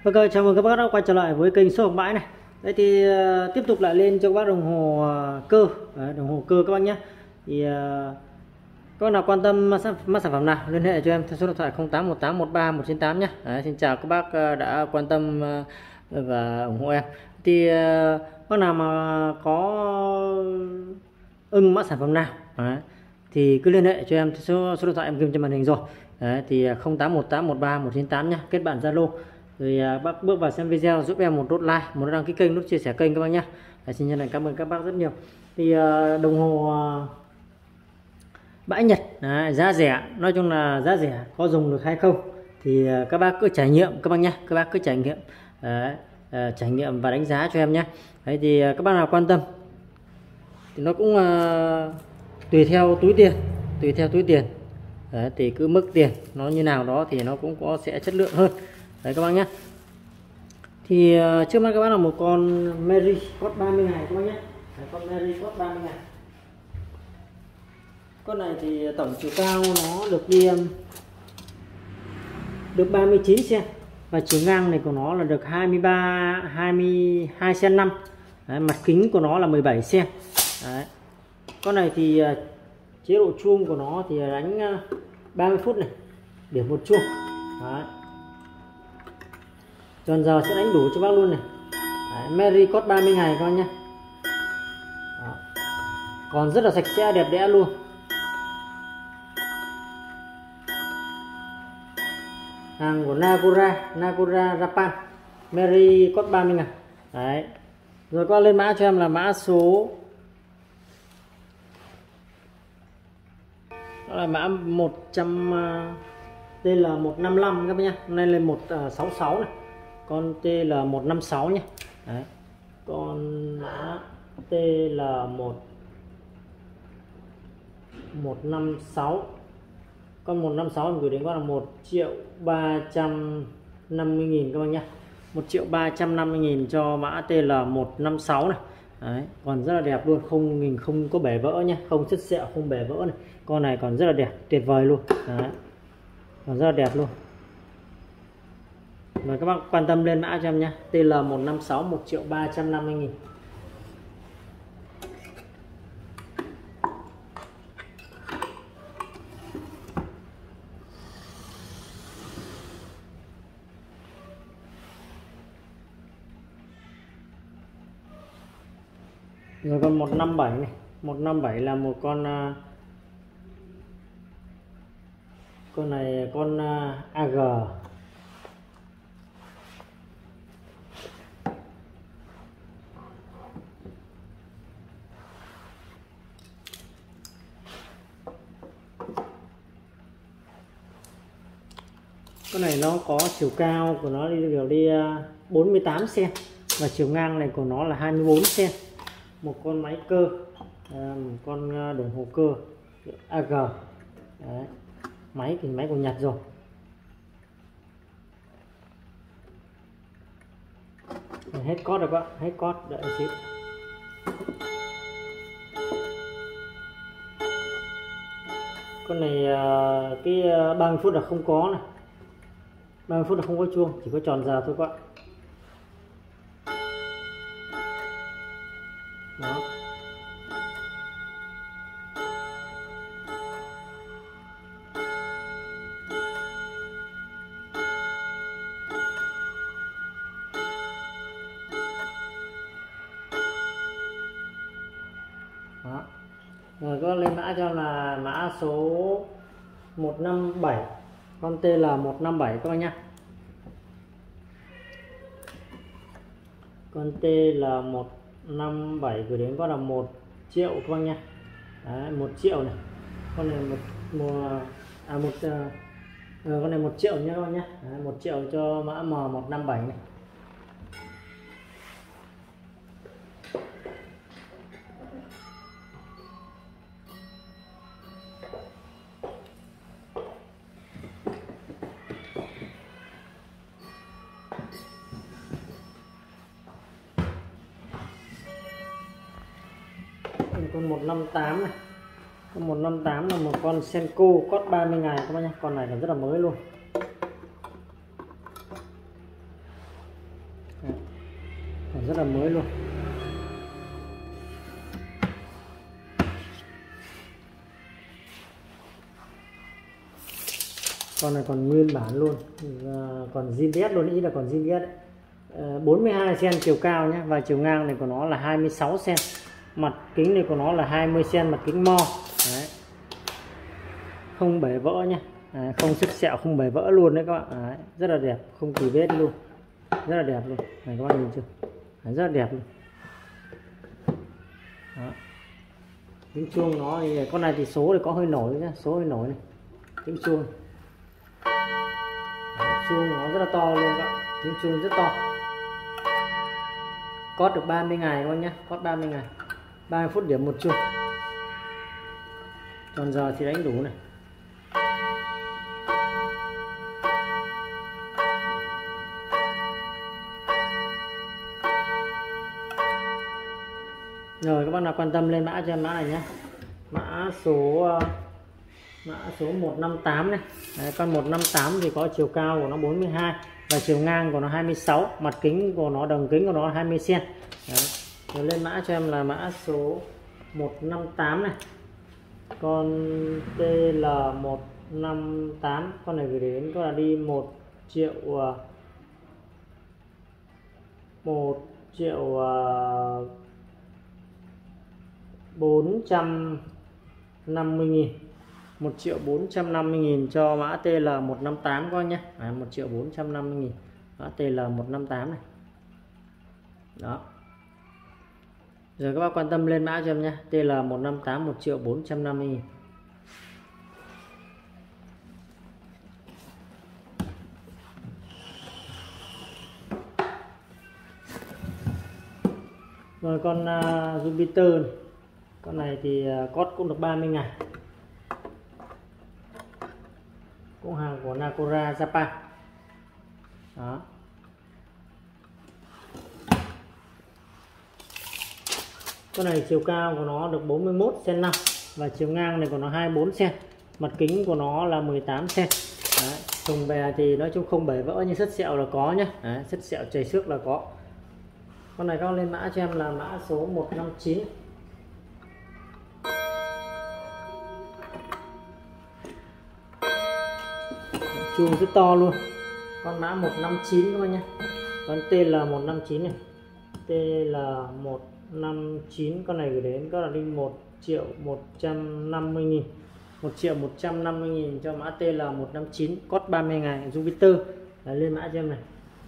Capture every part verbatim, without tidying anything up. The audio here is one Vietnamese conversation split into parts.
Ok, chào mừng các bác đã quay trở lại với kênh số học bãi này. Đấy thì uh, tiếp tục lại lên cho các bác đồng hồ uh, cơ, Đấy, đồng hồ cơ các bác nhé. Thì uh, các bác nào quan tâm mắt sản phẩm nào liên hệ cho em theo số điện thoại không tám một tám một ba một chín tám nhé. Đấy, xin chào các bác uh, đã quan tâm uh, và ủng hộ em. Thì uh, bác nào mà có ưng mắt sản phẩm nào Đấy, thì cứ liên hệ cho em theo số, số điện thoại em ghi trên màn hình rồi. Đấy, thì không tám một tám một ba một chín tám nhé, kết bạn Zalo. Rồi à, bác bước vào xem video giúp em một nút like, một nút đăng ký kênh, nút chia sẻ kênh các bác nhé. Xin chân thành cảm ơn các bác rất nhiều. Thì à, đồng hồ à, bãi Nhật đấy, giá rẻ, nói chung là giá rẻ, có dùng được hay không thì à, các bác cứ trải nghiệm các bác nhé, các bác cứ trải nghiệm đấy, à, trải nghiệm và đánh giá cho em nhé. Đấy thì à, các bác nào quan tâm thì nó cũng à, tùy theo túi tiền, tùy theo túi tiền. Đấy, thì cứ mức tiền nó như nào đó thì nó cũng có sẽ chất lượng hơn. Đấy các bác nhé. Thì uh, trước mắt các bác là một con Mary Code ba mươi ngày các bác nhé. Đấy, con Mary Code ba mươi ngày. Con này thì tổng chiều cao nó được đi um, được ba mươi chín xăng-ti-mét và chiều ngang này của nó là được hai mươi ba hai mươi hai xăng-ti-mét năm. Đấy, mặt kính của nó là mười bảy xăng-ti-mét. Đấy. Con này thì uh, chế độ chuông của nó thì đánh uh, ba mươi phút này, điểm một chuông. Đấy. Tròn giờ sẽ đánh đủ cho bác luôn này. Đấy, Mary Code ba mươi ngày các bác nhé. Đó. Còn rất là sạch sẽ đẹp đẽ luôn. Hàng của Nagura, Nagura Japan, Mary Code ba mươi ngày. Đấy. Rồi con lên mã cho em là mã số, đó là mã một trăm, đây là một năm năm các bác nhé. Nên lên một sáu sáu này. Con T L một năm sáu nhé. Đấy. Con mã T L một một năm sáu. Con một năm sáu mình gửi đến con là một triệu ba trăm năm mươi nghìn các bác nhé. một triệu ba trăm năm mươi nghìn cho mã T L một năm sáu này. Đấy, còn rất là đẹp luôn, không mình không có bể vỡ nhé, không sứt sẹo, không bể vỡ này. Con này còn rất là đẹp, tuyệt vời luôn. Đấy. Còn rất là đẹp luôn. Và các bác quan tâm lên mã cho em nhé. T L một năm sáu một triệu ba trăm năm mươi nghìn. Rồi con một năm bảy này. một năm bảy là một con uh, con này con uh, A G. Con này nó có chiều cao của nó đi được đi bốn mươi tám xăng-ti-mét và chiều ngang này của nó là hai mươi bốn xăng-ti-mét. Một con máy cơ, một con đồng hồ cơ A G. Đấy. Máy thì máy của Nhật rồi. Hết code rồi các bạn, hết code, đợi một xíu. Con này cái ba mươi phút là không có này. ba mươi phút là không có chuông, chỉ có tròn giờ thôi các bạn. Đó. Đó. Rồi có lên mã cho là mã số một năm bảy, con T L một năm bảy các bác nhá. Con T L một năm bảy gửi đến con là một triệu các bác nhá. Đấy, một triệu này. Con này một mùa à một uh, con này một triệu nhá các bác nhá. Đấy, một triệu cho mã M một năm bảy này. Con một năm tám này. Con một năm tám là một con Senko Code ba mươi ngày các bác nhé. Con này là rất là mới luôn. Đấy. Còn rất là mới luôn. Con này còn nguyên bản luôn, và còn zin đét luôn, ý là còn zin đét. bốn mươi hai xen-ti-mét chiều cao nhé, và chiều ngang này của nó là hai mươi sáu xen-ti-mét, mặt kính này của nó là hai mươi xen-ti-mét, mặt kính mo. Đấy. Không bể vỡ nhé. Đấy, không xức sẹo, không bể vỡ luôn đấy các bạn. Đấy, rất là đẹp, không tì vết luôn, rất là đẹp luôn này các bạn nhìn chưa. Đấy, rất là đẹp luôn. Đó. Tiếng chuông nó thì con này thì số thì có hơi nổi nhá, số hơi nổi này. Tiếng chuông, Đấy, chuông nó rất là to luôn các bạn, tiếng chuông rất to. Cót được ba mươi ngày các bạn nhé, cót ba mươi ngày, ba mươi phút điểm một chuông. Còn giờ thì đánh đủ này. Rồi các bạn nào quan tâm lên mã cho em mã này nhé. Mã số mã số một năm tám này. Đấy, con một năm tám thì có chiều cao của nó bốn mươi hai và chiều ngang của nó hai mươi sáu, mặt kính của nó, đồng kính của nó hai mươi xen-ti-mét. Đấy. Rồi lên mã cho em là mã số một năm tám này. Con T L một năm tám, con này gửi đến có là đi một triệu một triệu bốn trăm năm mươi nghìn, một triệu bốn trăm năm mươi nghìn cho mã T L một năm tám các anh nhé. À, một triệu bốn trăm năm mươi nghìn mã T L một năm tám này. Đó. Rồi các bác quan tâm lên mã cho em nhé. T L một năm tám, một triệu bốn trăm năm mươi nghìn. Rồi con uh, Jupiter này. Con này thì uh, cót cũng được ba mươi ngày. Cũng hàng của Nakora Japan. Đó. Con này chiều cao của nó được bốn mươi mốt xen-ti-mét năm và chiều ngang này của nó hai mươi bốn xen-ti-mét, mặt kính của nó là mười tám xen-ti-mét. Thùng bè thì nói chung không bể vỡ, như sứt sẹo là có nhé. Đấy, sứt sẹo chảy xước là có. Con này các lên mã cho em là mã số một năm chín. Chuông rất to luôn. Con mã một năm chín các bạn nhé. Con T L một năm chín này. T L một năm chín, con này gửi đến có là đi một triệu một trăm năm mươi nghìn. một triệu một trăm năm mươi nghìn cho mã T L một năm chín, cót ba mươi ngày, Jupiter. Đấy, lên mã cho em này.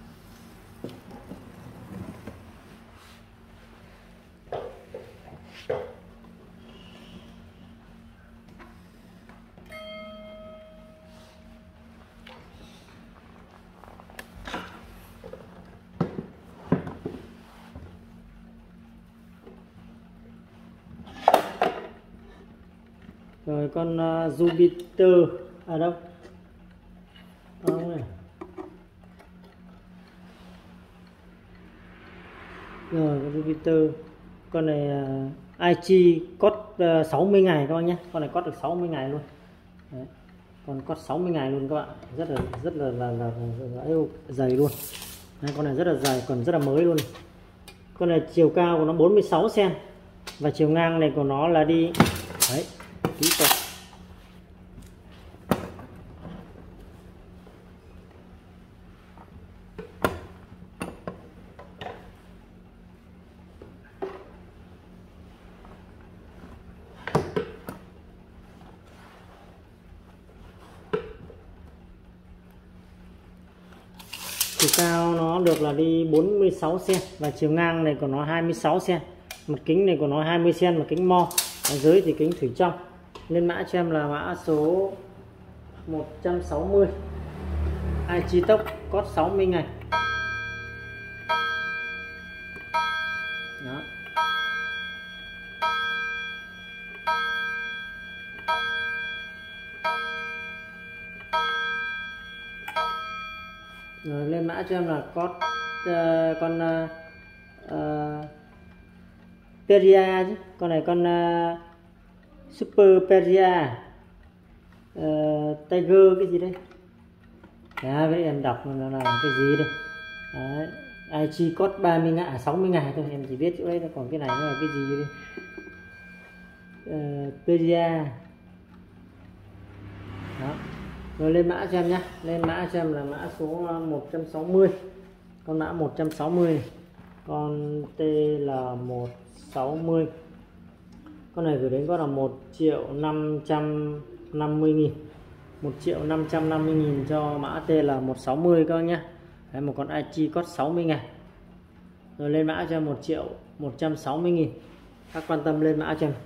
Rồi con uh, Jupiter ở đâu? Đó này. Rồi con Jupiter, con này uh, i giê cót uh, sáu mươi ngày các bạn nhé. Con này cót được sáu mươi ngày luôn. Đấy. Con cót sáu mươi ngày luôn các bạn, rất là rất là là, là, là, là dày luôn. Đấy, con này rất là dài, còn rất là mới luôn. Con này chiều cao của nó bốn mươi sáu xen-ti-mét và chiều ngang này của nó là đi đấy, tí to. Chiều cao nó được là đi bốn mươi sáu xen-ti-mét và chiều ngang này của nó hai mươi sáu xen-ti-mét, mặt kính này của nó hai mươi xen-ti-mét, mặt kính mo, ở dưới thì kính thủy trong. Lên mã cho em là mã số một trăm sáu mươi, i giê tốc, cót sáu mươi ngày. Đó. Rồi, lên mã cho em là cót uh, con uh, uh, Peria chứ. Con này con uh, Super Peria uh, Tiger cái gì đây? Đấy, với em đọc nó là cái gì đây? Đấy, i giê code ba mươi ngày, sáu mươi ngày thôi, em chỉ biết chỗ đây thôi. Còn cái này nó là cái gì uh, pê giê a đó. Rồi lên mã cho em nhé, lên mã cho em là mã số một trăm sáu mươi, con mã một trăm sáu mươi, con T L một sáu mươi, con này gửi đến có là một triệu năm trăm năm mươi nghìn, một triệu năm trăm năm mươi nghìn cho mã T L một sáu mươi các bác nhé. Đấy, một con i giê code sáu mươi ngày. Rồi lên mã cho một triệu một trăm sáu mươi nghìn, các quan tâm lên mã cho em.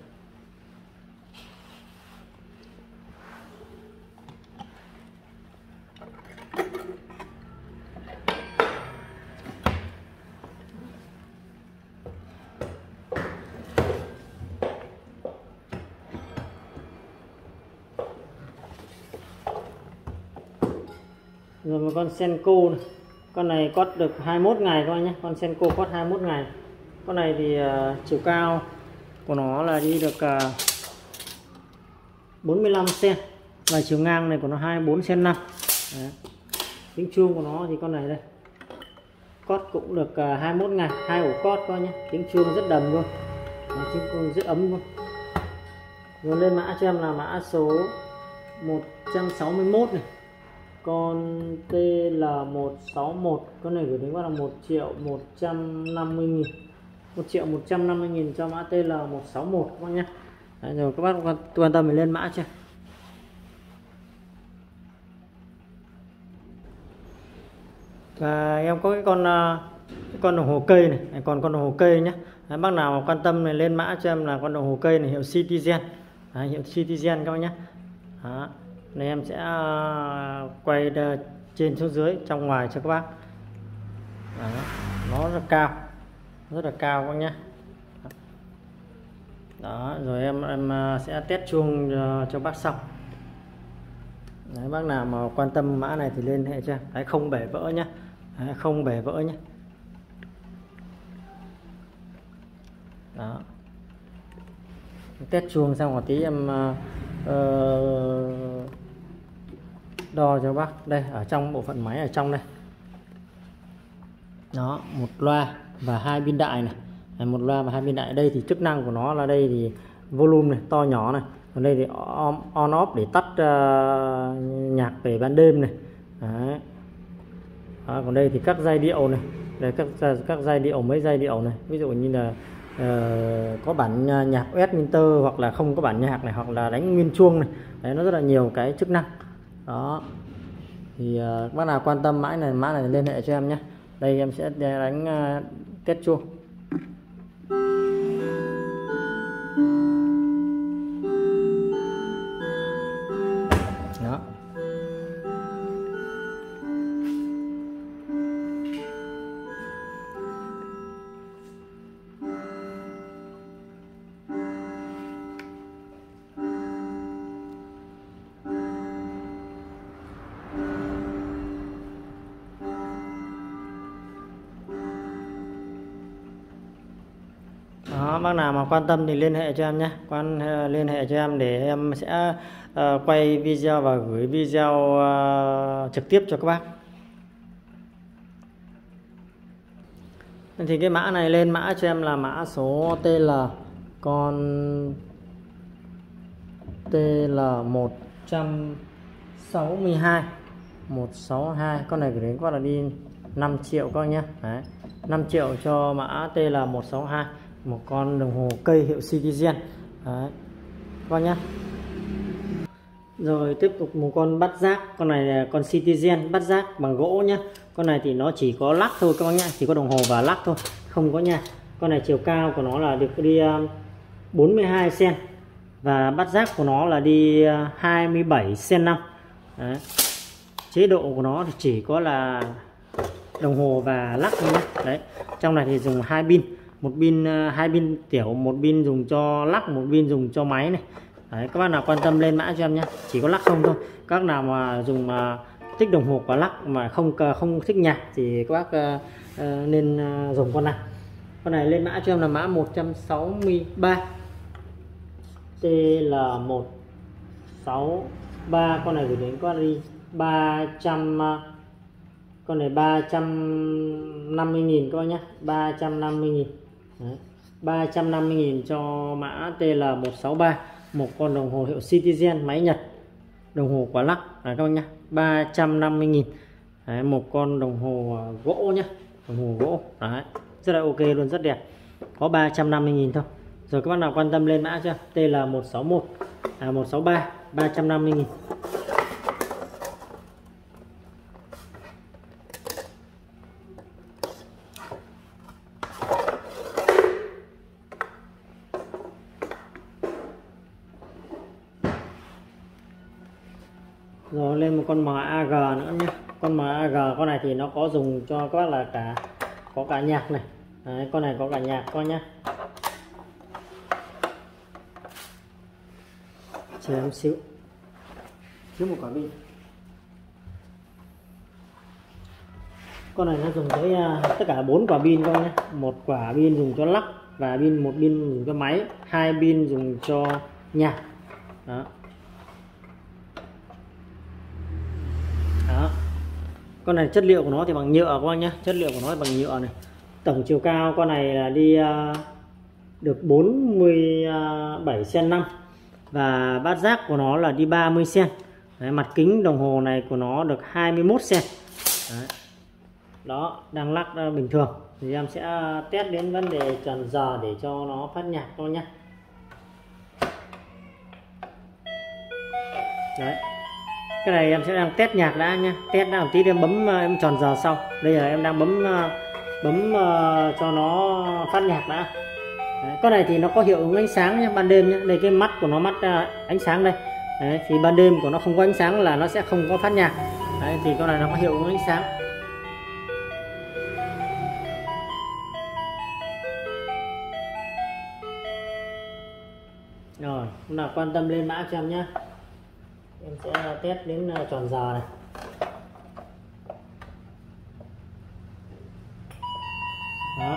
Rồi một con Senko này. Con này code được hai mươi mốt ngày các bạn nhé, con Senko code hai mươi mốt ngày. Con này thì uh, chiều cao của nó là đi được uh, bốn mươi lăm xen ti mét và chiều ngang này của nó hai mươi bốn xen ti mét năm. Tiếng chuông của nó thì con này đây code cũng được uh, hai mươi mốt ngày, hai ổ code coi nhé, tiếng chuông rất đầm luôn. Đấy, tiếng chuông rất ấm luôn. Rồi lên mã cho em là mã số một trăm sáu mươi mốt này, con T L một sáu một, con này gửi đến qua là một triệu một trăm năm mươi nghìn, một triệu một trăm năm mươi nghìn cho mã T L một sáu một các bác nhé. Đấy, rồi các bác quan, quan tâm mình lên mã chưa. Và em có cái con cái con đồng hồ cây này, này còn con đồng hồ cây nhé. Đấy, bác nào mà quan tâm này lên mã cho em là con đồng hồ cây này hiệu Citizen. Đấy, hiệu Citizen các bác nhé. Đó. Này em sẽ quay trên xuống dưới trong ngoài cho các bác. Đó. Nó rất cao, rất là cao các bác nhé. Đó, rồi em em sẽ test chuông cho bác xong. Đấy, bác nào mà quan tâm mã này thì liên hệ cho em. Đấy, không bể vỡ nhé. Đấy, không bể vỡ nhé. Đó. Test chuông xong một tí em uh, đo cho bác. Đây, ở trong bộ phận máy ở trong đây. Đó, một loa và hai pin đại này. Đấy, một loa và hai pin đại. Đây thì chức năng của nó là đây thì volume này, to nhỏ này. Còn đây thì on, on off để tắt uh, nhạc về ban đêm này. Đấy. Đó, còn đây thì các giai điệu này. Đây các các giai điệu, mấy giai điệu này. Ví dụ như là uh, có bản nhạc Westminster hoặc là không có bản nhạc này, hoặc là đánh nguyên chuông này. Đấy, nó rất là nhiều cái chức năng. Đó. Thì uh, bác nào quan tâm mã này, mã này liên hệ cho em nhé. Đây em sẽ đánh uh, test chuông. Đó. Đó, bác nào mà quan tâm thì liên hệ cho em nhé, quan uh, liên hệ cho em để em sẽ uh, quay video và gửi video uh, trực tiếp cho các bác. Thì cái mã này lên mã cho em là mã số T L, con T L một trăm sáu mươi hai, một sáu hai, con này gửi đến qua là đi năm triệu coi nhé. Đấy, năm triệu cho mã T L một sáu hai, một con đồng hồ cây hiệu Citizen. Đấy, con nhé. Rồi tiếp tục một con bắt giác, con này là con Citizen bắt giác bằng gỗ nhé. Con này thì nó chỉ có lắc thôi các bác nhé, chỉ có đồng hồ và lắc thôi, không có nha. Con này chiều cao của nó là được đi bốn mươi hai xen ti mét và bắt giác của nó là đi hai mươi bảy xen ti mét năm. Đấy. Chế độ của nó thì chỉ có là đồng hồ và lắc thôi nhé. Đấy, trong này thì dùng hai pin, một pin hai pin tiểu, một pin dùng cho lắc, một pin dùng cho máy này. Đấy, các bác nào quan tâm lên mã cho em nhé, chỉ có lắc không thôi. Các nào mà dùng uh, thích đồng hồ và lắc mà không không thích nhạc thì các bác uh, uh, nên uh, dùng con này. Con này lên mã cho em là mã một trăm sáu mươi ba, T L một sáu ba, con này gửi đến con đi ba trăm Con này ba trăm năm mươi nghìn các bác nhé, ba trăm năm mươi nghìn. Đấy, ba trăm năm mươi nghìn cho mã T L một sáu ba, một con đồng hồ hiệu Citizen máy Nhật, đồng hồ quả lắc à các bác nhé, ba trăm năm mươi nghìn. Đấy, một con đồng hồ gỗ nhé, đồng hồ gỗ. Đấy, rất là ok luôn, rất đẹp, có ba trăm năm mươi nghìn thôi. Rồi các bác nào quan tâm lên mã chưa, T L một sáu một à một sáu ba, ba trăm năm mươi nghìn. Rồi lên một con M A G nữa nhé. Con M A G con này thì nó có dùng cho các bác là cả có cả nhạc này. Đấy, con này có cả nhạc coi nhé. Chờ em xíu, thiếu một quả pin. Con này nó dùng tới uh, tất cả bốn quả pin con nhé. Một quả pin dùng cho lắc và pin một pin dùng cho máy, hai pin dùng cho nhạc. Đó. Đó. Con này chất liệu của nó thì bằng nhựa các bác nhé, chất liệu của nó bằng nhựa này. Tổng chiều cao con này là đi uh, được bốn mươi bảy xăng-ti-mét năm và bát giác của nó là đi ba mươi xăng-ti-mét. Đấy, mặt kính đồng hồ này của nó được hai mươi mốt xăng-ti-mét. Đấy. Đó, đang lắc bình thường thì em sẽ test đến vấn đề tròn giờ để cho nó phát nhạc thôi nhé. Đấy, cái này em sẽ đang test nhạc đã nhé, test đã một tí em bấm em tròn giờ sau. Đây là em đang bấm bấm uh, cho nó phát nhạc đã. Đấy, con này thì nó có hiệu ứng ánh sáng nhé, ban đêm nhé. Đây cái mắt của nó mắt uh, ánh sáng đây. Đấy, thì ban đêm của nó không có ánh sáng là nó sẽ không có phát nhạc. Đấy, thì con này nó có hiệu ứng ánh sáng. Rồi, hôm nào quan tâm lên mã cho em nhé. Em sẽ test đến tròn giờ này. Đó.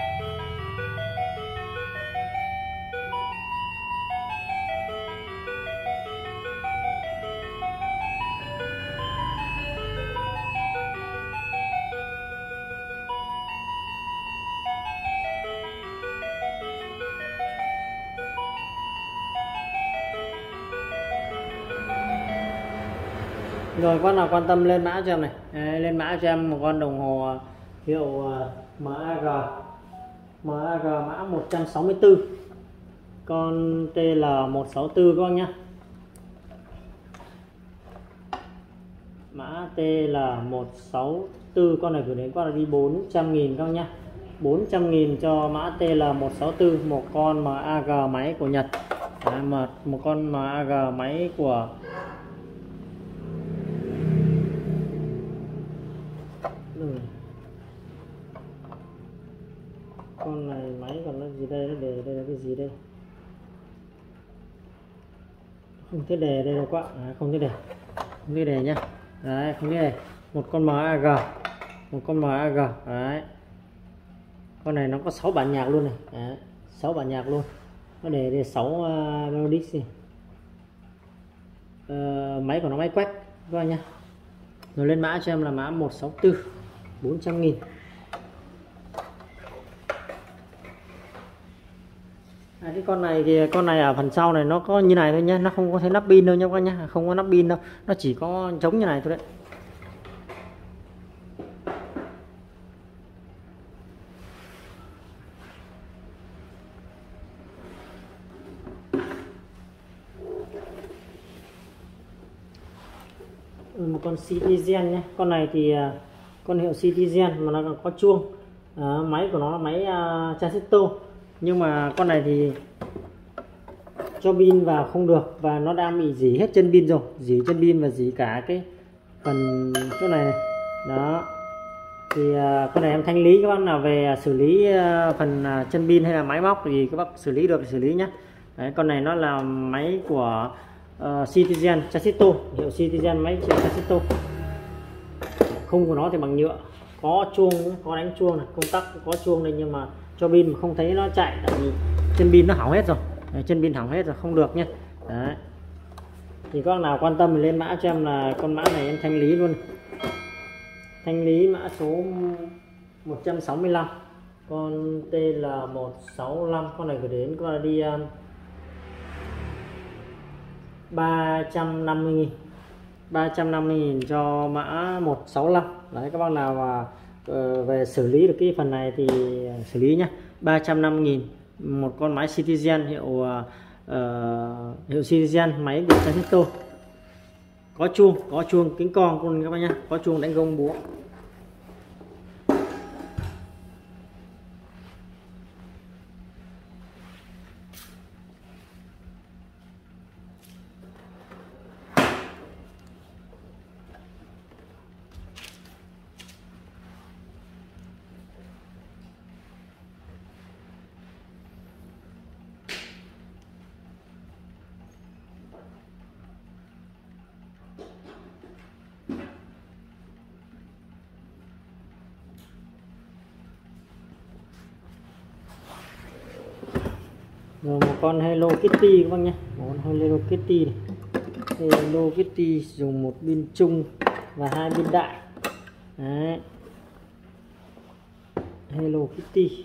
Rồi con nào quan tâm lên mã cho em này. Đấy, lên mã cho em một con đồng hồ hiệu M A G M A G mã một trăm sáu mươi tư, con T L một sáu tư các bác nhé. Mã T L một sáu tư, con này gửi đến qua là đi bốn trăm nghìn các bác nhé, bốn trăm nghìn cho mã T L một sáu tư, một con M A G máy của Nhật. Đấy, một, một con M A G máy của con này máy còn nó gì đây, nó để đây là cái gì đây, không thấy đề đây đâu quá. À, không thấy đề, không thấy đề nhá. Đấy, không thấy đề. Một con M A G, một con M A G. Đấy, con này nó có sáu bản nhạc luôn này. Đấy, sáu bản nhạc luôn, nó để để sáu uh, melodic này. Uh, máy của nó máy quét các bạn nhá. Rồi lên mã cho em là mã một sáu tư, bốn trăm nghìn. À, cái con này thì con này ở phần sau này nó có như này thôi nhé, nó không có thấy nắp pin đâu nha các nhá, không có nắp pin đâu, nó chỉ có trống như này thôi đấy. Một con Citizen nhé, con này thì con hiệu Citizen mà nó còn có chuông. À, máy của nó là máy uh, Transistor, nhưng mà con này thì cho pin vào không được và nó đang bị dỉ hết chân pin rồi, dỉ chân pin và dỉ cả cái phần chỗ này, này. Đó thì uh, con này em thanh lý, các bác nào về xử lý uh, phần uh, chân pin hay là máy móc thì các bác xử lý được thì xử lý nhé. Đấy, con này nó là máy của uh, Citizen Transistor, hiệu Citizen máy Transistor. Khung của nó thì bằng nhựa, có chuông, có đánh chuông này, công tắc có chuông đây, nhưng mà cho pin mà không thấy nó chạy tại vì chân pin nó hỏng hết rồi. Đấy, chân pin hỏng hết rồi, không được nhé. Đấy, thì các bạn nào quan tâm thì lên mã cho em là con mã này em thanh lý luôn. thanh lý mã số một trăm sáu mươi lăm, con T L một sáu lăm, con này gửi đến con là đi um, ba trăm năm mươi nghìn, ba trăm năm mươi nghìn cho mã một sáu lăm. Đấy, các bác nào mà uh, về xử lý được cái phần này thì xử lý nhé. Ba trăm năm mươi nghìn một con máy Citizen hiệu uh, hiệu Citizen, máy của Transistor, có chuông, có chuông kính con luôn các bác nhé, có chuông đánh gông búa. Rồi một con Hello Kitty các bác nhé, một con Hello Kitty này. Hello Kitty dùng một pin chung và hai pin đại. Đấy. Hello Kitty.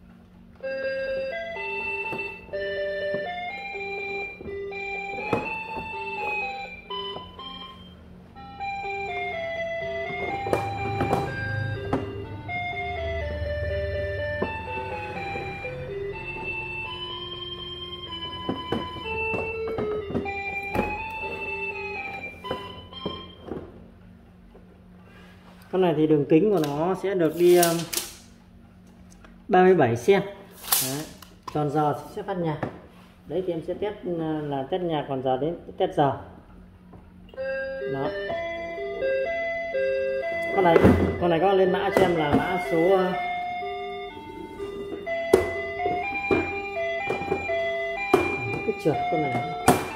Con này thì đường kính của nó sẽ được đi um, ba mươi bảy xăng ti mét. Tròn giờ sẽ phát nhạc. Đấy thì em sẽ test uh, là test nhạc, còn giờ đến test giờ. Đó. Con này con này có lên mã cho em là mã số uh, cái trượt con này.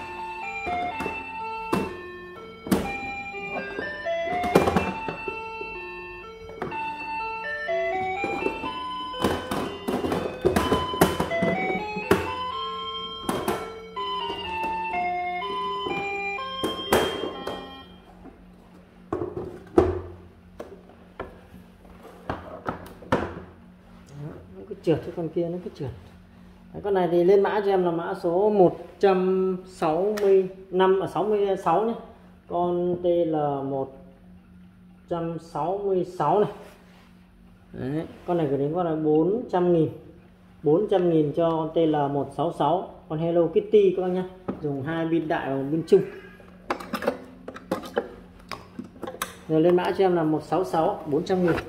Nó cứ trượt, cái con kia nó cứ trượt. Đấy, con này thì lên mã cho em là mã số một trăm sáu mươi lăm ở sáu mươi sáu nhé. Con T L một trăm sáu mươi sáu này. Đấy, con này gửi đến con là bốn trăm nghìn, bốn trăm nghìn cho con T L một sáu sáu. Con Hello Kitty các bác nhé, dùng hai pin đại và một pin chung. Rồi lên mã cho em là một sáu sáu, bốn trăm nghìn.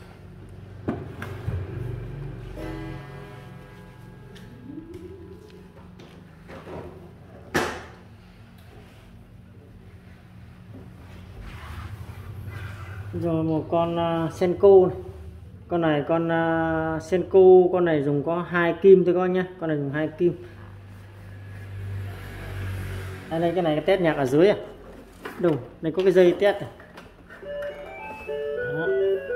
Rồi một con uh, Senko này. Con này con uh, Senko, con này dùng có hai kim thôi các nhé, con này dùng hai kim. Đây, đây cái này cái test nhạc ở dưới à? Đúng, đây có cái dây test này. Đó.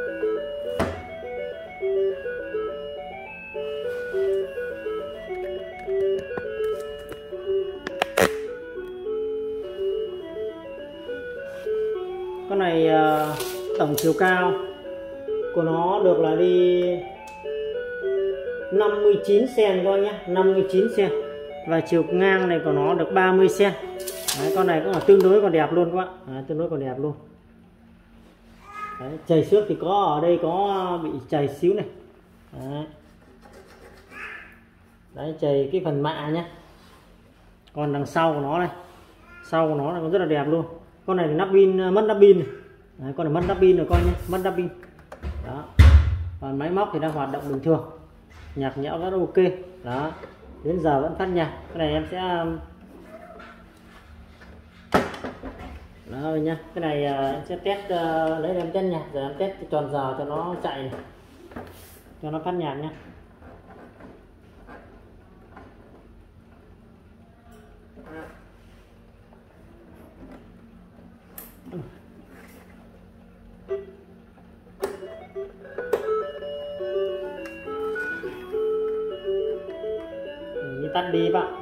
Con này uh, tổng chiều cao của nó được là đi năm mươi chín xăng ti mét các nhé, năm mươi chín xăng ti mét. Và chiều ngang này của nó được ba mươi xăng ti mét. Đấy, con này cũng là tương đối còn đẹp luôn các bạn. Đấy, tương đối còn đẹp luôn. Đấy, chày xước thì có ở đây có bị chày xíu này. Đấy, Đấy chày cái phần mạ nhé. Còn đằng sau của nó này, sau của nó là cũng rất là đẹp luôn. Con này thì nắp pin, mất nắp pin này. Đấy, con này mất nắp pin rồi con nhé, mất nắp pin. Đó. Còn máy móc thì đang hoạt động bình thường, nhạc nhẽo rất ok. Đó, đến giờ vẫn phát nhạc. Cái này em sẽ đó nhá, cái này em sẽ test uh, lấy em test nhạc rồi em test tròn giờ cho nó chạy này, cho nó phát nhạc nhá. Mình tắt đi bạn.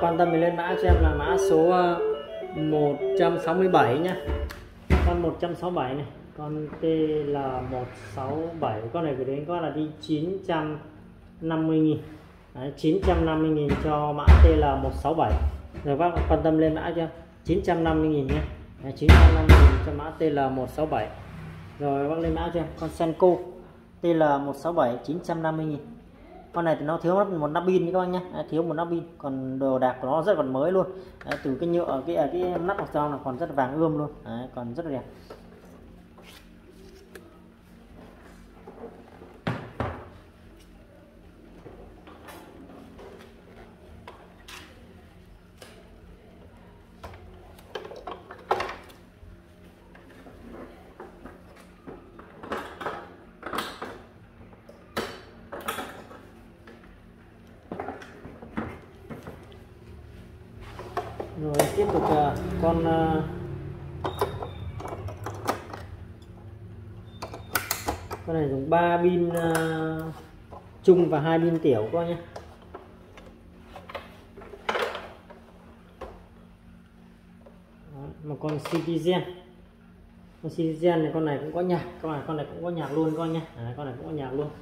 quan tâm thì lên mã cho em là mã số một trăm sáu mươi bảy nhá. Con một trăm sáu mươi bảy này, con T L một sáu bảy, con này gửi đến các bác là đi chín trăm năm mươi nghìn. Đấy, chín trăm năm mươi nghìn cho mã T L một sáu bảy. Rồi các bác quan tâm lên mã cho chín trăm năm mươi nghìn nhé. Đấy, chín trăm năm mươi nghìn cho mã T L một sáu bảy. Rồi các bác lên mã cho em con Senko T L một sáu bảy chín trăm năm mươi nghìn. Con này thì nó thiếu một nắp pin các bác nhé, thiếu một nắp pin, còn đồ đạc của nó rất còn mới luôn. Đấy, từ cái nhựa cái cái nắp ở trong là còn rất là vàng ươm luôn. Đấy, còn rất là đẹp. Rồi tiếp tục uh, con uh, con này dùng ba pin uh, chung và hai pin tiểu các nhé. Đó, một con Citizen, con Citizen này, con này cũng có nhạc, con này con này cũng có nhạc luôn con nhé. Đấy, con này cũng có nhạc luôn.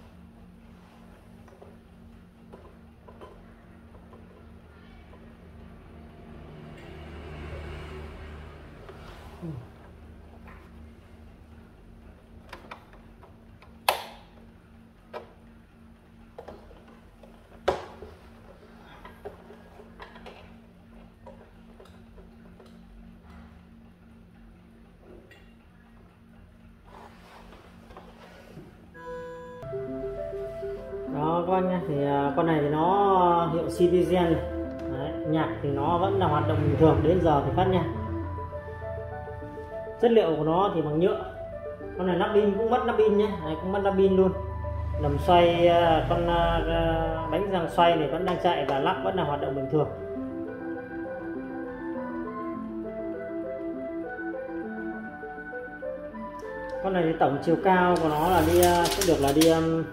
Đó các anh nhé, thì con này thì nó hiệu Citizen. Đấy, nhạc thì nó vẫn là hoạt động bình thường, đến giờ thì phát nhạc. Chất liệu của nó thì bằng nhựa. Con này nắp pin cũng mất nắp pin nhé. Đấy, cũng mất nắp pin luôn. Lầm xoay, con bánh răng xoay này vẫn đang chạy và lắc vẫn là hoạt động bình thường. Con này thì tổng chiều cao của nó là đi sẽ được là đi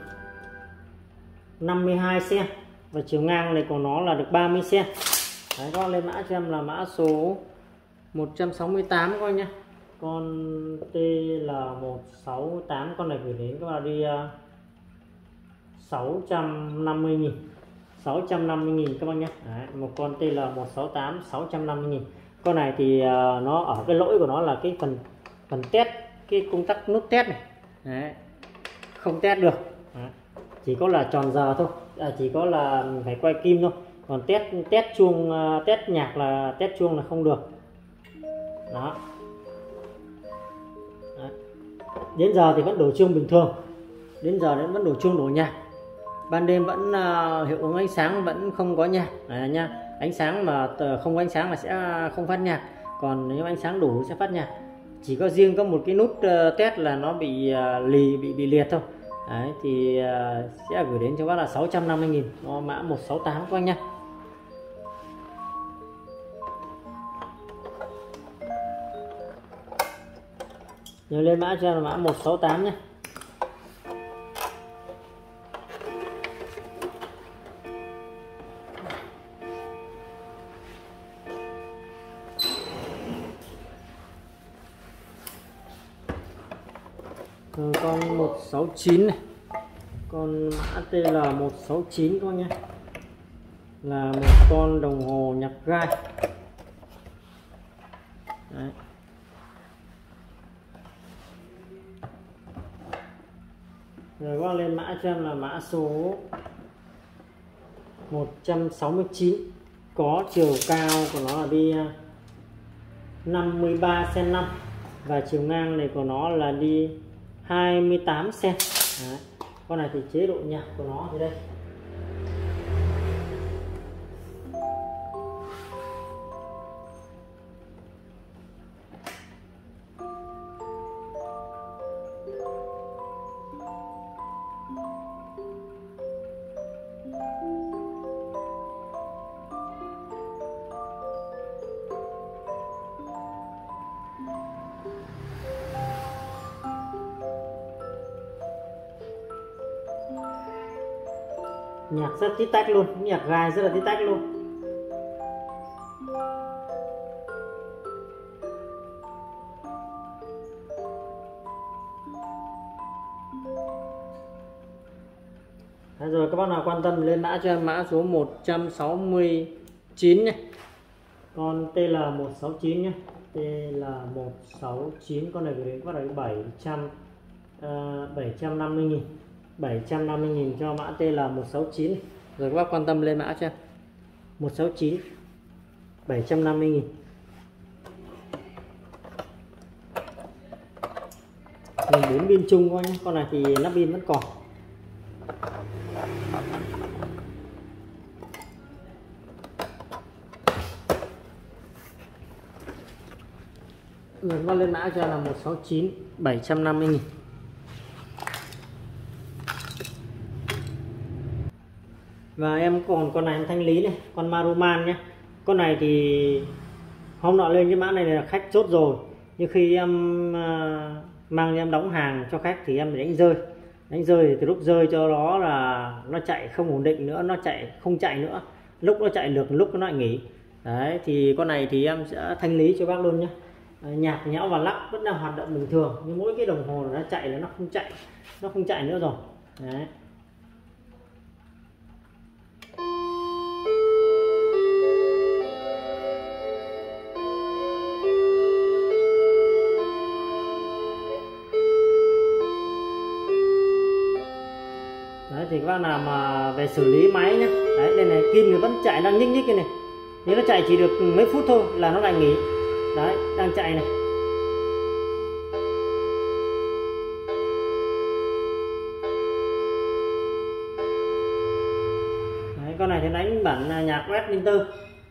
năm mươi hai xăng-ti-mét và chiều ngang này của nó là được ba mươi xăng-ti-mét. Đấy, các lên mã cho em là mã số một trăm sáu mươi tám coi nhé. Con T L một sáu tám, con này gửi đến các bạn đi uh, sáu trăm năm mươi nghìn, sáu trăm năm mươi nghìn các bạn nhé. Đấy, một con T L một sáu tám sáu trăm năm mươi nghìn. Con này thì uh, nó ở cái lỗi của nó là cái phần phần test, cái công tắc nút test này. Đấy, không test được. Đấy, chỉ có là tròn giờ thôi, à, chỉ có là phải quay kim thôi, còn test test chuông, uh, test nhạc là test chuông là không được. Đó. Đấy, đến giờ thì vẫn đổ chuông bình thường, đến giờ đến vẫn đổ chuông đổ nhạc, ban đêm vẫn uh, hiệu ứng ánh sáng vẫn không có nhạc. Đấy, nha, ánh sáng mà không có ánh sáng là sẽ không phát nhạc, còn nếu ánh sáng đủ sẽ phát nhạc. Chỉ có riêng có một cái nút uh, test là nó bị uh, lì bị bị liệt thôi. Đấy, thì uh, sẽ gửi đến cho bác là sáu trăm năm mươi nghìn, nó mã một sáu tám các anh nhé. Nhớ lên mã cho là mã một sáu tám nhé. Rồi con một sáu chín này, con mã T L một sáu chín các nhé, là một con đồng hồ nhạc gai. Đấy. Rồi các lên mã cho em là mã số một trăm sáu mươi chín, có chiều cao của nó là đi năm mươi ba xăng-ti-mét năm và chiều ngang này của nó là đi hai mươi tám xăng-ti-mét. Con này thì chế độ nhạc của nó thì đây. Nhạc rất tít tách luôn, nhạc gai rất là tít tách luôn. rồi các bác nào quan tâm lên mã cho em mã số một trăm sáu mươi chín này, con T L một sáu chín nhé, T L một sáu chín, con này gửi đến các bác là bảy trăm bảy trăm năm mươi nghìn, bảy trăm năm mươi nghìn cho mã T L một sáu chín này. Rồi các bác quan tâm lên mã cho em một sáu chín, bảy trăm năm mươi nghìn. bốn pin chung thôi nhé, con này thì nắp pin vẫn còn. Rồi con lên mã cho là một sáu chín, bảy trăm năm mươi nghìn. Và em còn con này em thanh lý này, con Maruman nhé. Con này thì hôm nọ lên cái mã này là khách chốt rồi, nhưng khi em uh, mang em đóng hàng cho khách thì em đánh rơi, đánh rơi thì từ lúc rơi cho nó là nó chạy không ổn định nữa, nó chạy không chạy nữa, lúc nó chạy được lúc nó lại nghỉ. Đấy thì con này thì em sẽ thanh lý cho bác luôn nhé. Nhạc nhẽo và lắc vẫn đang hoạt động bình thường, nhưng mỗi cái đồng hồ nó chạy là nó không chạy, nó không chạy nữa rồi. Đấy. Đấy thì các bác nào mà về xử lý máy nhé. Đấy đây này, kim thì vẫn chạy đang nhích nhích cái này, nếu nó chạy chỉ được mấy phút thôi là nó lại nghỉ. Đấy đang chạy này. Đấy, con này thì đánh bản nhạc Westminster.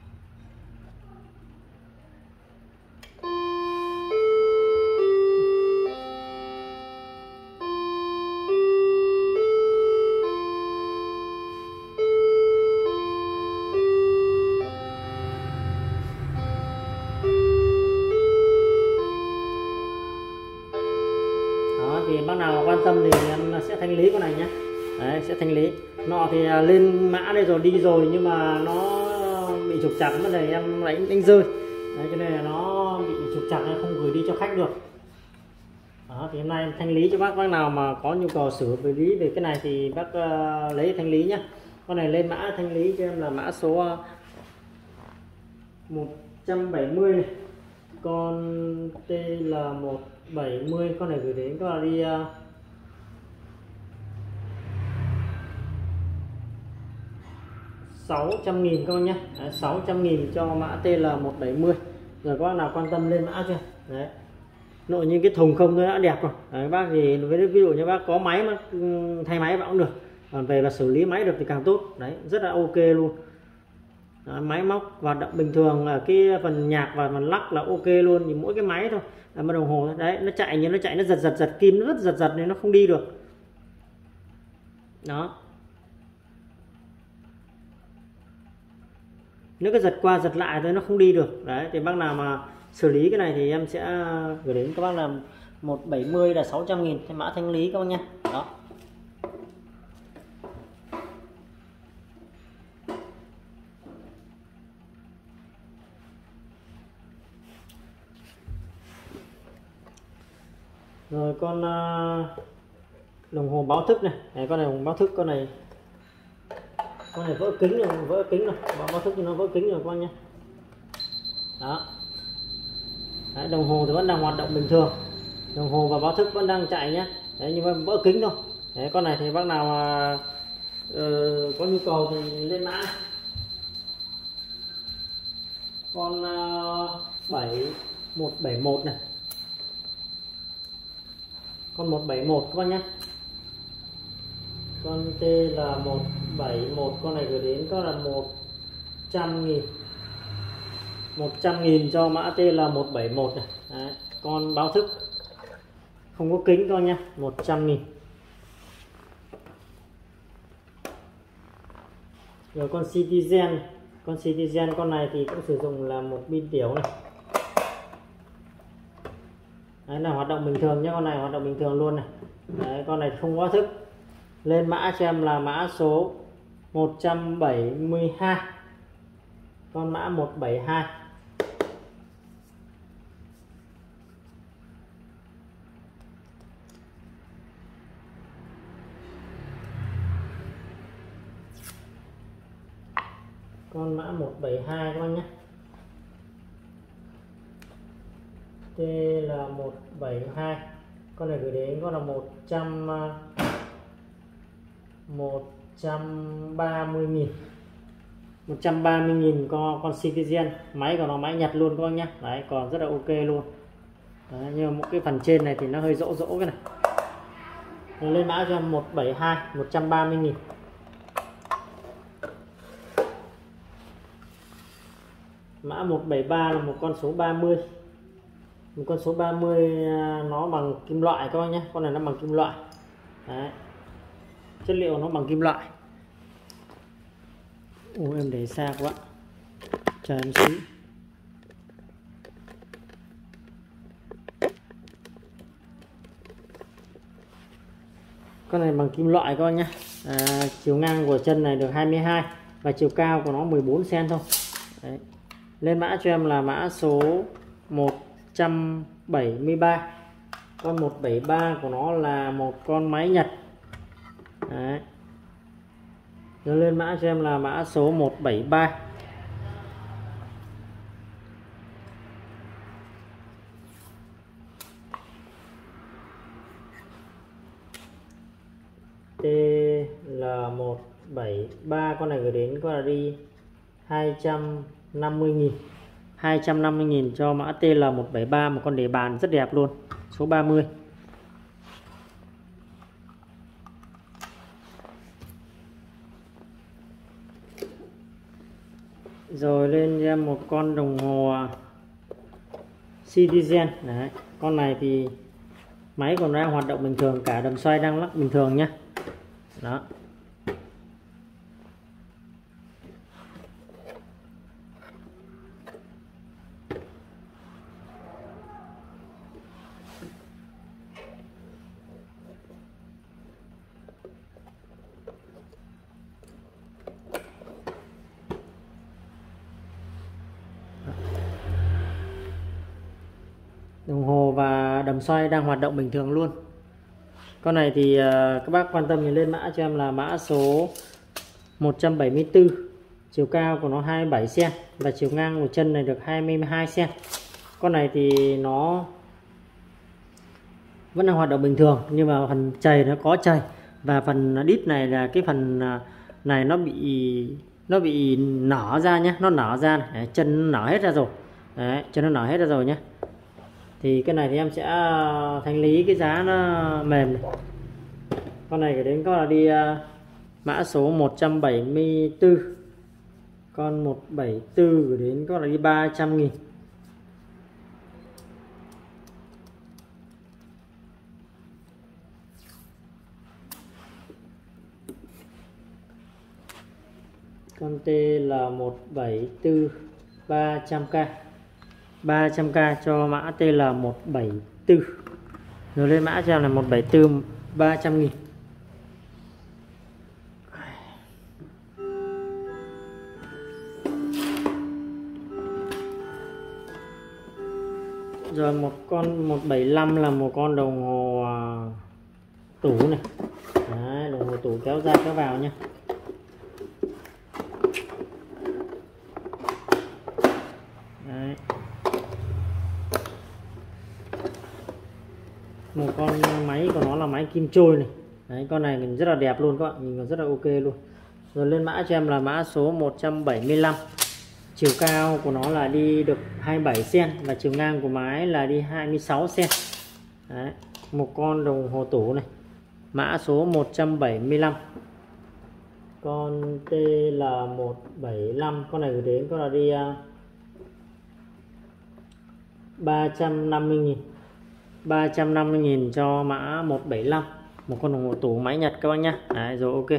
Thì bác nào quan tâm thì em sẽ thanh lý con này nhé. Đấy, sẽ thanh lý. Nọ thì lên mã đây rồi, đi rồi, nhưng mà nó bị trục trặc, cái này em đánh đánh rơi. Đấy, cho nên là nó bị trục trặc nên không gửi đi cho khách được. Đó, thì hôm nay em thanh lý cho bác. Bác nào mà có nhu cầu xử lý về cái này thì bác uh, lấy thanh lý nhé. Con này lên mã thanh lý cho em là mã số uh, một trăm bảy mươi này. Con T L một bảy mươi, con này gửi đến các bạn đi uh, sáu trăm nghìn con nhé. Đấy, sáu trăm nghìn cho mã T L một bảy mươi. Rồi các bác nào quan tâm lên mã chưa. Đấy, nội như cái thùng không thôi đã đẹp rồi. Đấy, bác thì với ví dụ như bác có máy mà thay máy bạn cũng được, còn về và xử lý máy được thì càng tốt. Đấy rất là ok luôn. Đó, máy móc hoạt động bình thường, ở cái phần nhạc và phần lắc là ok luôn, thì mỗi cái máy thôi là mà đồng hồ đấy nó chạy, như nó chạy nó giật giật giật kim, nó rất giật giật nên nó không đi được. Đó, nếu cái giật qua giật lại thôi nó không đi được. Đấy thì bác nào mà xử lý cái này thì em sẽ gửi đến các bác là một bảy mươi là sáu trăm nghìn, cái mã thanh lý các bác nhé. Đó. Rồi con uh, đồng hồ báo thức này. Đấy, con này đồng hồ báo thức, con này con này vỡ kính rồi, vỡ kính rồi, báo thức thì nó vỡ kính rồi các bác nhé. Đó. Đấy, đồng hồ thì vẫn đang hoạt động bình thường, đồng hồ và báo thức vẫn đang chạy nhé. Đấy, nhưng mà vỡ kính thôi. Đấy, con này thì bác nào mà uh, có nhu cầu thì lên mã. Con uh, bảy một bảy một này, con một bảy một các bác nhé. Con T là một bảy một, con này gửi đến có là một trăm nghìn, một trăm nghìn cho mã T là một bảy một này. Đấy, con báo thức không có kính thôi nhé, một trăm nghìn. Rồi con Citizen, con Citizen con này thì cũng sử dụng là một pin tiểu này. Đấy là hoạt động bình thường nhé, con này hoạt động bình thường luôn này. Đấy, con này không có thức. Lên mã cho em là mã số một trăm bảy mươi hai, con mã một bảy hai. mã một bảy hai các bác nhé. T là một bảy hai, con này gửi đến con là một trăm một trăm ba mươi nghìn, một trăm ba mươi nghìn con con Citizen. Máy của nó máy Nhật luôn các bác nhé. Đấy, còn rất là ok luôn. Đấy, nhưng mà một cái phần trên này thì nó hơi rỗ rỗ cái này. Nó lên mã cho một bảy hai, một trăm ba mươi nghìn. Mã một bảy ba là một con số ba mươi. Một con số ba mươi nó bằng kim loại các bác nhé. Con này nó bằng kim loại. Đấy. Chất liệu nó bằng kim loại. Ủa em để xa quá. Chờ em xíu. Con này bằng kim loại các bác nhé. À, chiều ngang của chân này được hai mươi hai và chiều cao của nó mười bốn xăng-ti-mét thôi. Đấy. Lên mã cho em là mã số một trăm bảy mươi ba. Con một bảy ba của nó là một con máy Nhật. Đấy. Rồi lên mã cho em là mã số một bảy ba. T là một bảy ba, con này gửi đến con là đi hai trăm năm mươi nghìn. hai trăm năm mươi nghìn cho mã T là một bảy ba, một con đề bàn rất đẹp luôn, số ba mươi. Rồi lên cho em một con đồng hồ Citizen. Đấy, con này thì máy còn đang hoạt động bình thường, cả đầm xoay đang lắc bình thường nhé. Đó. Đồng hồ và đầm xoay đang hoạt động bình thường luôn. Con này thì uh, các bác quan tâm thì lên mã cho em là mã số một trăm bảy mươi tư. Chiều cao của nó hai mươi bảy xăng-ti-mét và chiều ngang của chân này được hai mươi hai xăng-ti-mét. Con này thì nó vẫn đang hoạt động bình thường, nhưng mà phần chày nó có chày, và phần đít này là cái phần này nó bị nó bị nở ra nhé, nó nở ra này. Đấy, chân nó nở hết ra rồi. Đấy, chân nó nở hết ra rồi nhé. Thì cái này thì em sẽ thanh lý cái giá nó mềm này. Con này cái đến có là đi uh, mã số một trăm bảy mươi tư. Con một bảy tư gửi đến có là đi ba trăm nghìn. Con T là một bảy tư, ba trăm k. ba trăm k cho mã T là một bảy tư. Rồi lên mã cho em là một bảy tư, ba trăm nghìn. Rồi một con một bảy lăm là một con đồng hồ uh, tủ này. Đấy, đồng hồ tủ kéo ra kéo vào nhé. Đấy. Một con máy của nó là máy kim trôi này. Đấy, con này mình rất là đẹp luôn các bạn, nhìn rất là ok luôn. Rồi lên mã cho em là mã số một trăm bảy mươi lăm. Chiều cao của nó là đi được hai mươi bảy xăng-ti-mét và chiều ngang của máy là đi hai mươi sáu xăng-ti-mét. Đấy, một con đồng hồ tủ này, mã số một trăm bảy mươi lăm. Con T là một bảy lăm, con này gửi đến con là đi uh, ba trăm năm mươi nghìn. ba trăm năm mươi nghìn cho mã một bảy lăm, một con đồng hồ tủ máy Nhật các bác nhé. Đấy, rồi ok.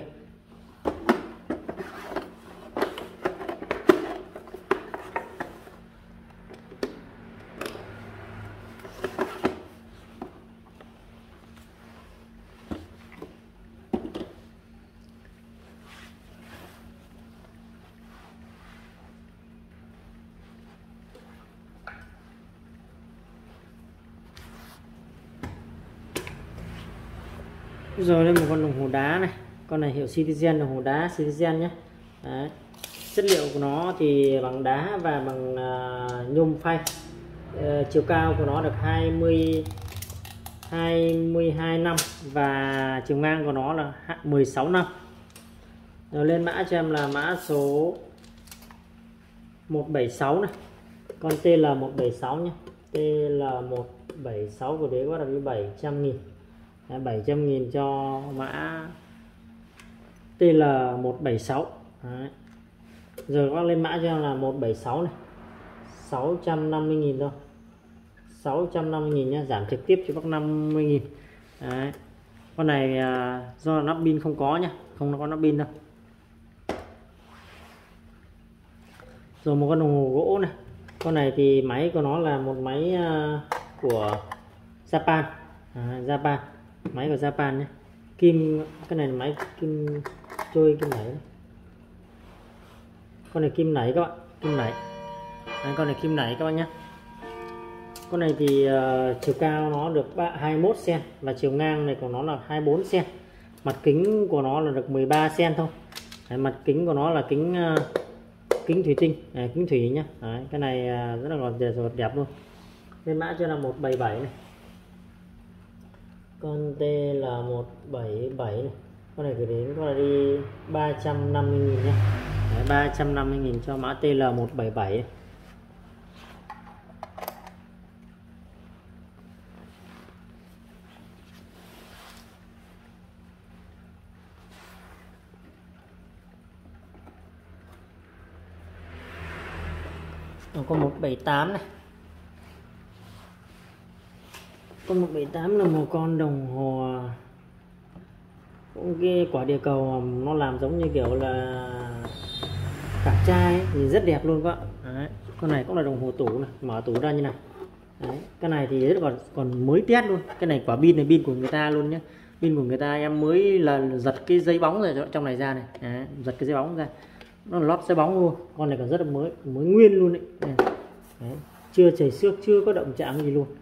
Rồi lên một con đồng hồ đá này, con này hiệu Citizen, đồng hồ đá Citizen nhé. Đấy. Chất liệu của nó thì bằng đá và bằng uh, nhôm phay. Uh, chiều cao của nó được hai mươi hai mươi hai năm và chiều ngang của nó là mười sáu năm. Rồi lên mã cho em là mã số một bảy sáu này, con T L một bảy sáu nhé. T L một bảy sáu của đế có là bảy trăm nghìn. Đấy, bảy trăm nghìn cho mã T L một bảy sáu. Đấy. Rồi các bác lên mã cho em là một bảy sáu này, sáu trăm năm mươi nghìn thôi, sáu trăm năm mươi nghìn nhé, giảm trực tiếp cho bác năm mươi nghìn. Đấy. Con này à, do nắp pin không có nhá, không có nắp pin đâu. Rồi một con đồng hồ gỗ này, con này thì máy của nó là một máy uh, của Japan, à, Japan, máy của Japan nhé. Kim, cái này là máy kim trôi kim nảy. Con này kim nảy các bạn, kim nảy. Đấy, con này kim nảy các bạn nhé. Con này thì uh, chiều cao nó được hai mươi mốt xăng ti mét và chiều ngang này của nó là hai mươi bốn xăng ti mét. Mặt kính của nó là được mười ba xăng ti mét thôi. Đấy, mặt kính của nó là kính uh, kính thủy tinh, à, kính thủy nhá. Đấy, cái này à, rất là còn đẹp, đẹp luôn. Lên mã cho là một bảy bảy này, con T là một bảy bảy này. Con này gửi đến con là đi ba trăm năm mươi nghìn nhé. Đấy, ba trăm năm mươi nghìn cho mã T L một bảy bảy này. Con một bảy tám này, con một bảy tám là một con đồng hồ cũng cái quả địa cầu, nó làm giống như kiểu là cả chai ấy, thì rất đẹp luôn các bạn. Đấy. Con này cũng là đồng hồ tủ này, mở tủ ra như này. Đấy. Cái này thì rất còn còn mới test luôn. Cái này quả pin này pin của người ta luôn nhé, pin của người ta em mới là giật cái dây bóng rồi trong này ra này. Đấy. Giật cái dây bóng ra, nó lót dây bóng luôn. Con này còn rất là mới, mới nguyên luôn đấy. Đấy. Chưa chảy xước, chưa có động chạm gì luôn.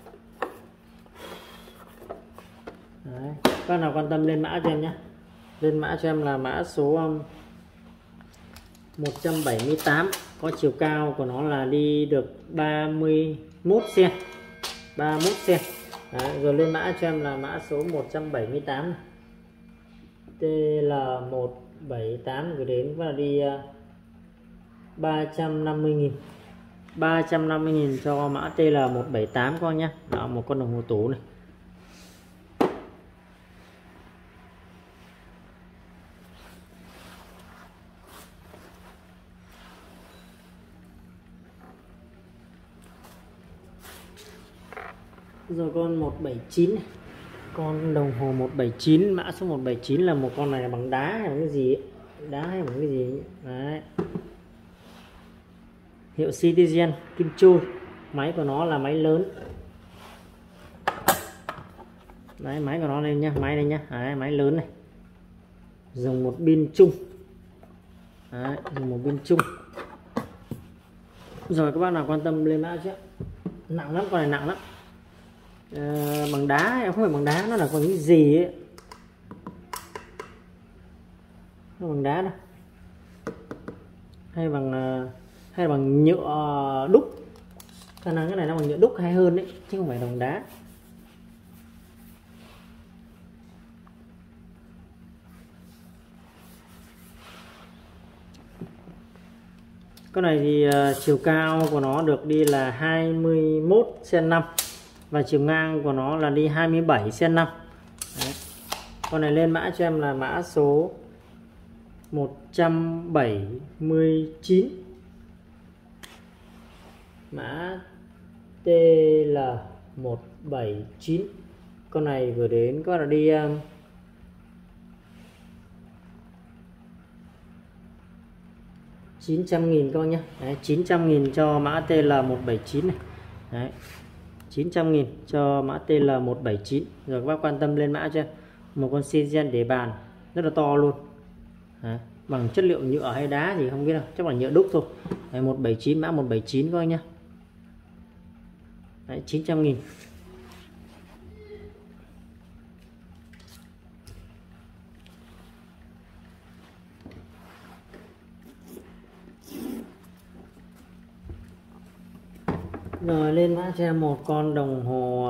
Đấy. Các nào quan tâm lên mã cho em nhé. Lên mã cho em là mã số um, một trăm bảy mươi tám, có chiều cao của nó là đi được ba mươi mốt xăng ti mét, ba mươi mốt xăng ti mét. Đấy. Rồi lên mã cho em là mã số một trăm bảy mươi tám này. T L một bảy tám gửi đến và đi uh, ba trăm năm mươi nghìn, ba trăm năm mươi nghìn cho mã T L một bảy tám con nhé. Đó, một con đồng hồ tủ này. Rồi con một bảy chín này, con đồng hồ một bảy chín, mã số một bảy chín là một con này là bằng đá hay bằng cái gì ấy? Đá hay bằng cái gì ấy? Đấy. Hiệu Citizen kim trôi, máy của nó là máy lớn. Đấy, máy của nó lên nhá, máy đây nhá. Đấy, máy lớn này, dùng một pin chung. Đấy, dùng một pin chung. Rồi các bạn nào quan tâm lên mã chứ, nặng lắm, con này nặng lắm. À, bằng đá, em không phải bằng đá, nó là còn cái gì ấy, nó bằng đá đâu, hay bằng hay bằng nhựa đúc, khả năng cái này nó bằng nhựa đúc hay hơn đấy, chứ không phải bằng đá. Cái này thì uh, chiều cao của nó được đi là hai mươi mốt xăng ti mét và chiều ngang của nó là đi hai mươi bảy xăng ti mét. Đấy. Con này lên mã cho em là mã số một trăm bảy mươi chín, mã T L một bảy chín. Con này vừa đến có là đi um, chín trăm nghìn các bác nhé. Đấy, chín trăm nghìn cho mã T L một bảy chín này. Đấy, chín trăm nghìn cho mã T L một bảy chín. Rồi các bác quan tâm lên mã cho một con Citizen để bàn rất là to luôn. Đấy, bằng chất liệu nhựa hay đá gì không biết đâu, chắc là nhựa đúc thôi. Đấy, một bảy chín, mã một bảy chín coi nhá. Đấy, chín trăm nghìn. Rồi lên mã cho em một con đồng hồ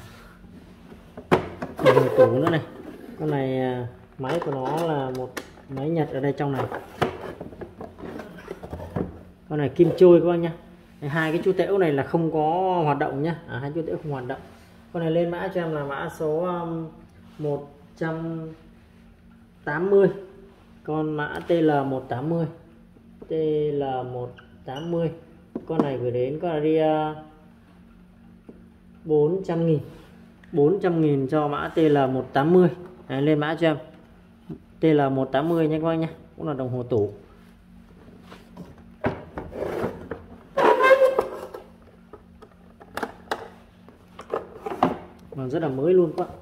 đồng hồ tủ nữa này. Con này máy của nó là một máy Nhật ở đây trong này. Con này kim trôi các bác nhá. Hai cái chu tễu này là không có hoạt động nhá, à, hai chu tễu không hoạt động. Con này lên mã cho em là mã số um, một trăm tám mươi, con mã T L một tám mươi, T L một tám mươi. Con này gửi đến có là đi uh, bốn trăm nghìn, bốn trăm nghìn cho mã T L một tám mươi. Đấy, lên mã cho em T L một tám mươi nhé các bác nhé, cũng là đồng hồ tủ. Mà rất là mới luôn các bạn.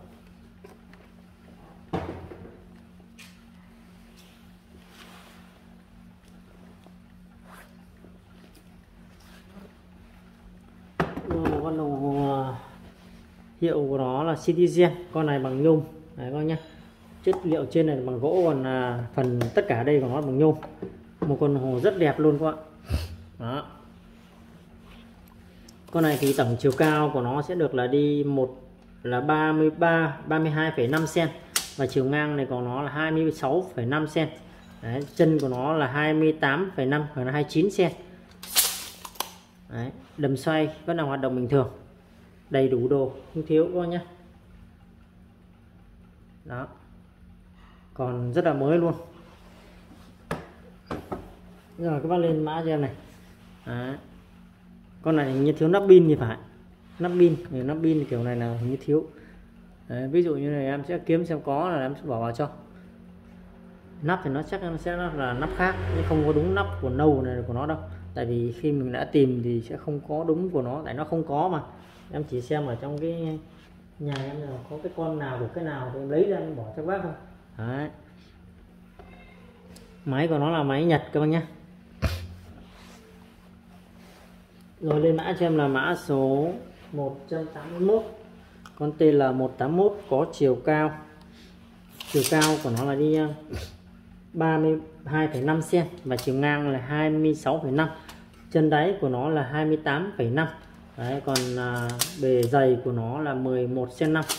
Con đồng hồ hiệu của nó là Citizen, con này bằng nhôm. Đấy các bác nhé. Chất liệu trên này bằng gỗ, còn à, phần tất cả đây của nó bằng nhôm. Một con đồng hồ rất đẹp luôn các bạn. Đó. Con này thì tổng chiều cao của nó sẽ được là đi một là ba mươi ba, ba mươi hai phẩy năm xăng-ti-mét và chiều ngang này của nó là hai mươi sáu phẩy năm xăng-ti-mét. Đấy, chân của nó là hai mươi tám phẩy năm hoặc là hai mươi chín xăng-ti-mét. Đấy, đầm xoay vẫn là hoạt động bình thường, đầy đủ đồ không thiếu các nhé. Đó, còn rất là mới luôn. Rồi các bác lên mã cho em này. Đấy. Con này như thiếu nắp pin thì phải, nắp pin, nắp pin kiểu này là như thiếu. Đấy, ví dụ như này em sẽ kiếm xem có là em sẽ bỏ vào cho. Nắp thì nó chắc nó sẽ là nắp khác, nhưng không có đúng nắp của nâu này của nó đâu. Tại vì khi mình đã tìm thì sẽ không có đúng của nó, tại nó không có mà. Em chỉ xem ở trong cái nhà em là có cái con nào của cái nào thì em lấy ra em bỏ cho bác thôi. Đấy. Máy của nó là máy Nhật các bác nhé. Rồi lên mã cho em là mã số một trăm tám mươi mốt, con T L một tám mốt, có chiều cao. Chiều cao của nó là đi ba mươi hai phẩy năm xăng-ti-mét và chiều ngang là hai mươi sáu phẩy năm. Chân đáy của nó là hai mươi tám phẩy năm. Đấy, còn à, bề dày của nó là mười một xăng-ti-mét năm.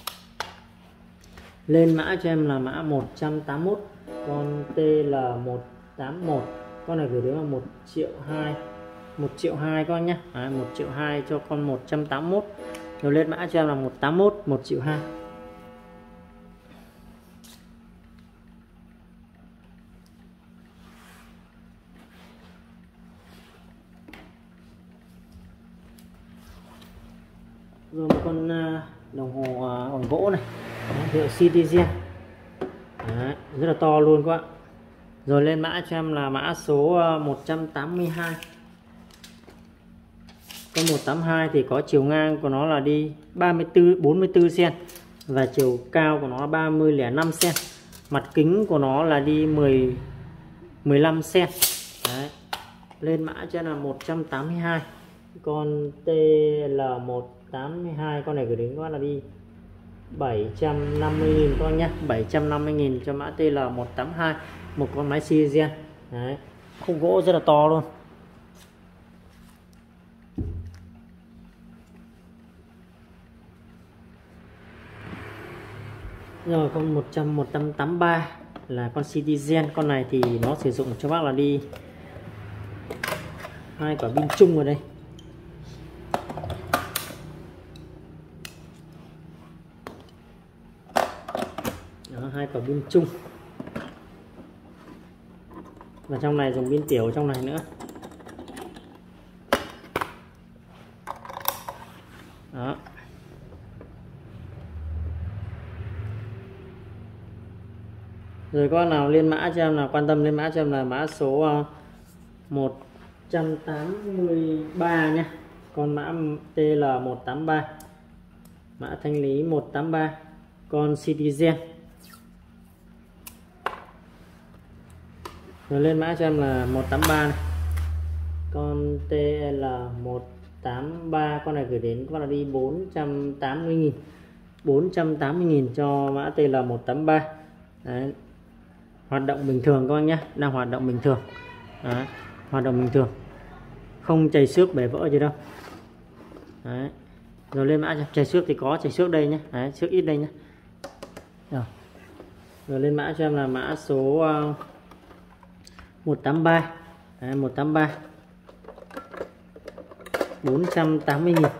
Lên mã cho em là mã một trăm tám mươi mốt, con T L một tám mốt. Con này gửi đến là một triệu hai, một triệu hai con nhé. Đấy, một triệu hai cho con một trăm tám mươi mốt. Rồi lên mã cho em là một trăm tám mươi mốt, một triệu hai. Rồi một con đồng hồ bằng gỗ này, hiệu Citizen. Đấy, rất là to luôn các bạn. Rồi lên mã cho em là mã số một trăm tám mươi hai. Con một trăm tám mươi hai thì có chiều ngang của nó là đi ba mươi tư, bốn mươi tư xăng-ti-mét và chiều cao của nó là ba mươi lẻ năm xăng-ti-mét. Mặt kính của nó là đi mười, mười lăm xăng-ti-mét. Đấy. Lên mã cho em là một trăm tám mươi hai, con T L một tám mươi hai. Con này gửi đến các bạn là đi bảy trăm năm mươi nghìn con nhé, bảy trăm năm mươi nghìn cho mã T L một tám hai, một con máy Citizen. Đấy, khung gỗ rất là to luôn. Rồi con một trăm, một trăm tám mươi ba là con Citizen. Con này thì nó sử dụng cho bác là đi hai quả pin chung ở đây. Đó, hai quả pin chung. Và trong này dùng pin tiểu trong này nữa. Đó. Rồi các bạn nào lên mã cho em là quan tâm lên mã cho em là mã số một trăm tám mươi ba nhé. Con mã T L một tám ba, mã thanh lý một tám ba, con Citizen. Rồi lên mã cho em là một tám ba này, con T L một tám ba. Con này gửi đến các bạn là đi bốn trăm tám mươi nghìn, bốn trăm tám mươi nghìn cho mã T L một tám ba. Đấy. Hoạt động bình thường các bạn nhé, đang hoạt động bình thường. Đấy. Hoạt động bình thường, không chảy xước bể vỡ gì đâu. Đấy. Rồi lên mã cho chảy xước thì có chảy xước đây nhé. Đấy, xước ít đây nhé. Rồi. Rồi lên mã cho em là mã số uh, một tám ba. Đấy, một tám ba bốn trăm tám mươi nghìn.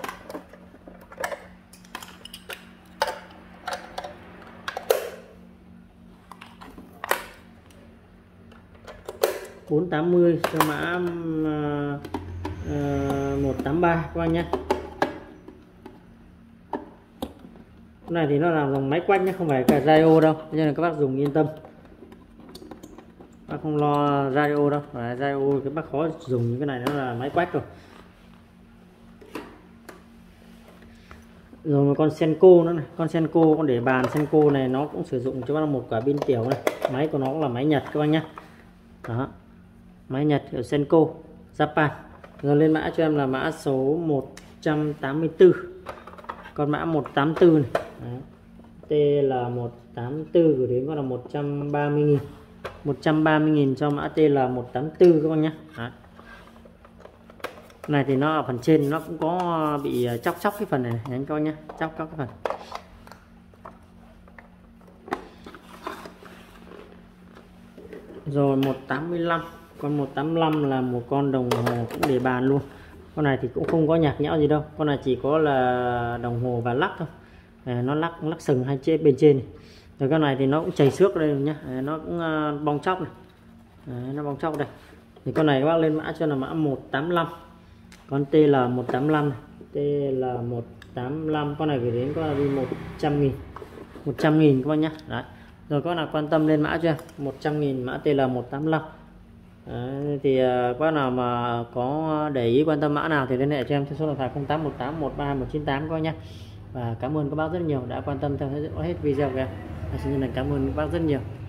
bốn tám mươi cho mã uh, uh, một tám ba các anh nhé. Cái này thì nó là dòng máy quanh nhé, không phải cả radio đâu, cho nên các bác dùng yên tâm, bác không lo radio đâu. Và radio cái bác khó dùng, cái này nó là máy quách rồi. Rồi một con Senko nữa này, con Senko, con để bàn Senko này nó cũng sử dụng cho bác một quả pin tiểu này. Máy của nó cũng là máy Nhật các bác nhé. Đó, máy Nhật ở Senko Japan. Rồi lên mã cho em là mã số một trăm tám mươi tư, con mã một tám tư này. Đấy. T là một tám tư gửi đến con là một trăm ba mươi nghìn. một trăm ba mươi nghìn cho mã T là một tám tư các bác nhé. Đấy. Này thì nó ở phần trên nó cũng có bị chóc chóc cái phần này, này. Anh coi nhé, chóc chóc cái phần. Rồi một tám lăm, con một tám lăm là một con đồng hồ cũng để bàn luôn. Con này thì cũng không có nhạc nhẽo gì đâu, con này chỉ có là đồng hồ và lắc thôi. À, nó lắc lắc sừng hai trên bên trên này. Rồi con này thì nó cũng chảy xước đây nhá, à, nó cũng uh, bong chóc này. À, nó bong chóc đây. Thì con này các bác lên mã cho là mã một tám lăm, con T là một tám lăm này. T là một tám lăm, con này gửi đến con là đi một trăm nghìn, một trăm nghìn các bác nhá. Đấy. Rồi có nào quan tâm lên mã chưa, một trăm nghìn mã T là một tám lăm. Đấy, thì uh, các bác nào mà có để ý quan tâm mã nào thì liên hệ cho em theo số điện thoại không tám một tám một ba hai một chín tám các bác nhé. Và cảm ơn các bác rất nhiều đã quan tâm theo dõi hết video của em. Xin chân thành cảm ơn các bác rất nhiều.